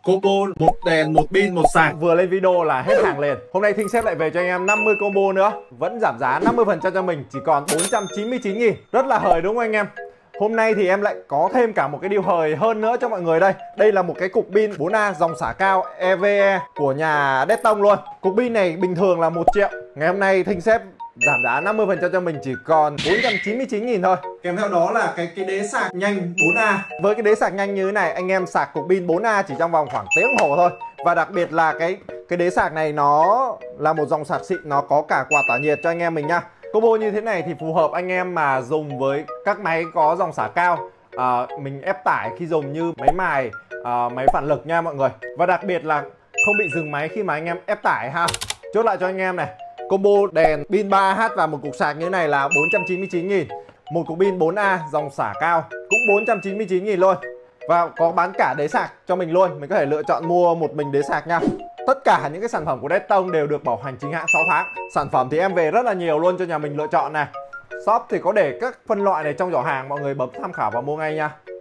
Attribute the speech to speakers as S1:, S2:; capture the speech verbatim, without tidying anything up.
S1: combo một đèn, một pin, một sạc.
S2: Vừa lên video là hết hàng liền. Hôm nay Thinh Sếp lại về cho anh em năm mươi combo nữa, vẫn giảm giá năm mươi phần trăm cho mình, chỉ còn bốn trăm chín mươi chín nghìn. Rất là hời đúng không anh em? Hôm nay thì em lại có thêm cả một cái điều hời hơn nữa cho mọi người đây. Đây là một cái cục pin bốn A dòng xả cao e vê e của nhà Dettong luôn. Cục pin này bình thường là một triệu. Ngày hôm nay Thinh Sếp giảm giá năm mươi phần trăm cho mình, chỉ còn bốn trăm chín mươi chín nghìn thôi.
S1: Kèm theo đó là cái cái đế sạc nhanh bốn A.
S2: Với cái đế sạc nhanh như thế này, anh em sạc cục pin bốn A chỉ trong vòng khoảng tiếng đồng hồ thôi. Và đặc biệt là cái cái đế sạc này nó là một dòng sạc xịn, nó có cả quạt tản nhiệt cho anh em mình nha. Combo như thế này thì phù hợp anh em mà dùng với các máy có dòng xả cao, à, mình ép tải khi dùng như máy mài, à, máy phản lực nha mọi người. Và đặc biệt là không bị dừng máy khi mà anh em ép tải ha. Chốt lại cho anh em này, combo đèn pin ba A và một cục sạc như thế này là bốn trăm chín mươi chín nghìn. Một cục pin bốn A dòng xả cao cũng bốn trăm chín mươi chín nghìn luôn. Và có bán cả đế sạc cho mình luôn. Mình có thể lựa chọn mua một mình đế sạc nha. Tất cả những cái sản phẩm của Dettong đều được bảo hành chính hãng sáu tháng. Sản phẩm thì em về rất là nhiều luôn cho nhà mình lựa chọn này. Shop thì có để các phân loại này trong giỏ hàng, mọi người bấm tham khảo và mua ngay nha.